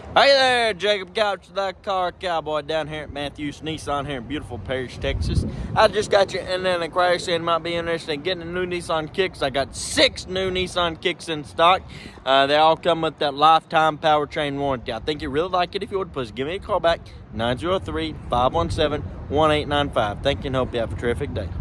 Hey there, Jacob Couch, the car cowboy down here at Matthews Nissan here in beautiful Parish, Texas. I just got you in an inquiry saying might be interested in getting a new Nissan Kicks. I got 6 new Nissan Kicks in stock. They all come with that lifetime powertrain warranty. I think you'd really like it. If you would, please give me a call back, 903-517-1895. Thank you and hope you have a terrific day.